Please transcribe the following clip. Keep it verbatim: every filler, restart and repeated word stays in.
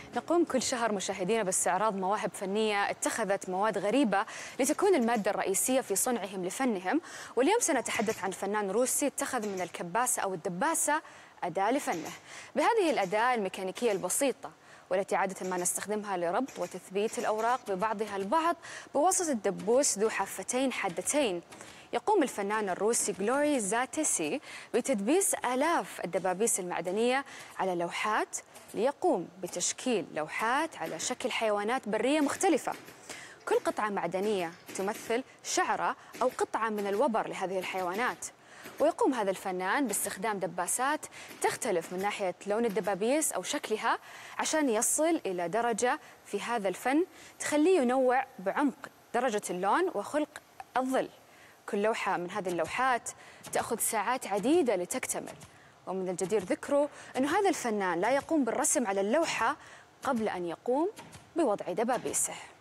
نقوم كل شهر مشاهدينا باستعراض مواهب فنية اتخذت مواد غريبة لتكون المادة الرئيسية في صنعهم لفنهم، واليوم سنتحدث عن فنان روسي اتخذ من الكباسة أو الدباسة أداة لفنه. بهذه الأداة الميكانيكية البسيطة والتي عادة ما نستخدمها لربط وتثبيت الأوراق ببعضها البعض بواسطة دبوس ذو حافتين حادتين، يقوم الفنان الروسي غلوري زاتسي بتدبيس آلاف الدبابيس المعدنية على لوحات ليقوم بتشكيل لوحات على شكل حيوانات برية مختلفة. كل قطعة معدنية تمثل شعرة أو قطعة من الوبر لهذه الحيوانات. ويقوم هذا الفنان باستخدام دباسات تختلف من ناحية لون الدبابيس أو شكلها عشان يصل إلى درجة في هذا الفن تخليه ينوع بعمق درجة اللون وخلق الظل. كل لوحة من هذه اللوحات تأخذ ساعات عديدة لتكتمل، ومن الجدير ذكره أن هذا الفنان لا يقوم بالرسم على اللوحة قبل أن يقوم بوضع دبابيسه.